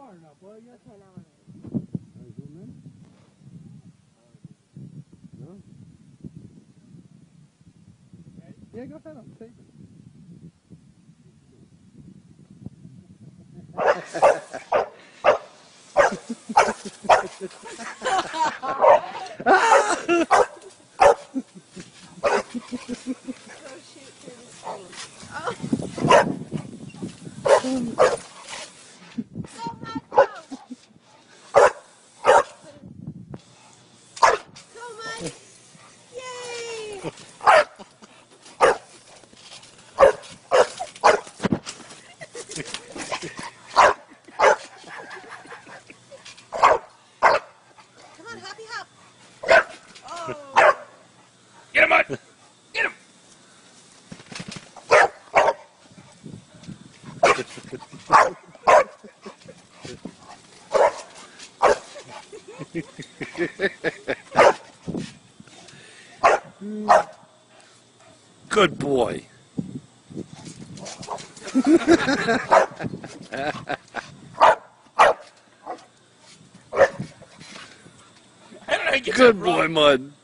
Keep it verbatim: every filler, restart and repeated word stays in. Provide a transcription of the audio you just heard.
far enough, will you? Okay, now I'm Can I zoom in? No? Yeah, go ahead, I'm taping. Go shoot through the screen. Oh. Go, Matt, go! Go, Mike! Yay! Come on, happy hop! Oh! Get him, Mud! Get him! Good boy. Good boy, Mud.